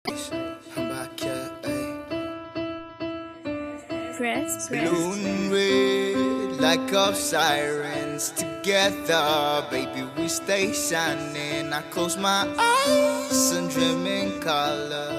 I'm back here, Press. Balloon red, like of sirens together, baby, we stay shining. I close my eyes and dream in color.